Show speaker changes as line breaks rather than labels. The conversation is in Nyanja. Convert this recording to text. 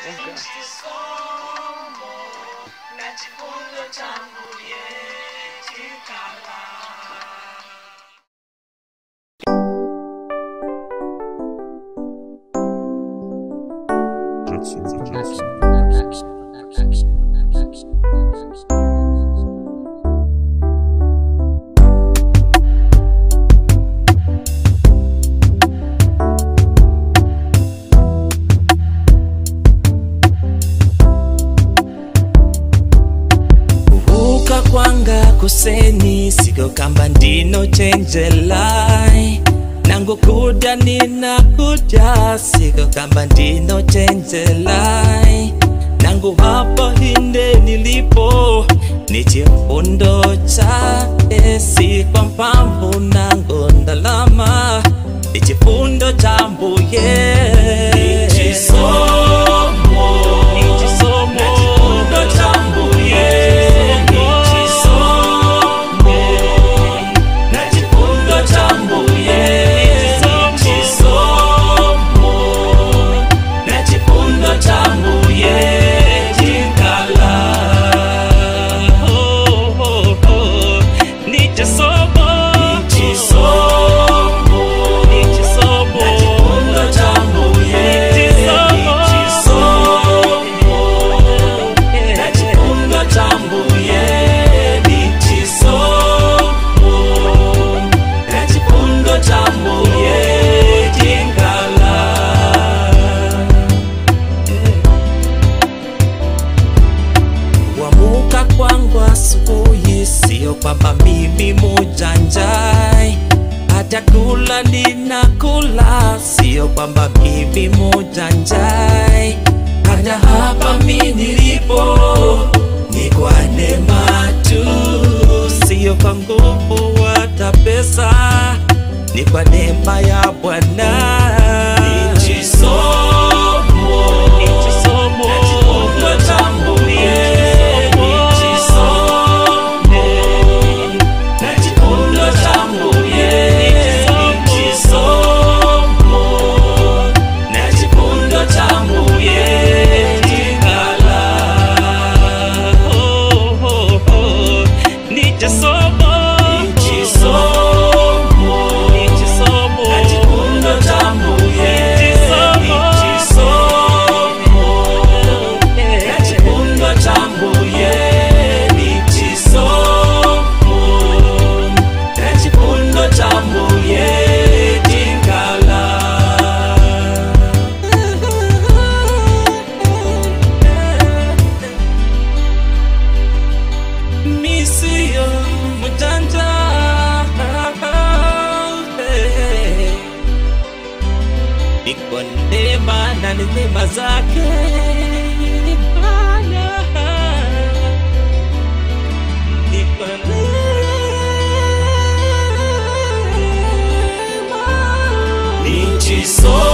Kuseni sigo kamba ndino change lie nango kuja nina kuja sigo kamba ndino change lie nango hapa hinde nilipo ni chifundo cha esi kwa mpamvu nango ndalama ni chifundo cha mbuye ni chisomo na chifundo cha mbuye kwamba mimi mujanjai hata kula ninakula, sio kwamba mimi mujanjai hata hapa mimi nilipo ni kwa neema tu, sio kwa nguvu hata pesa, ni kwa neema ya Bwana. Niko neema na neema zake Bwana, niko neema,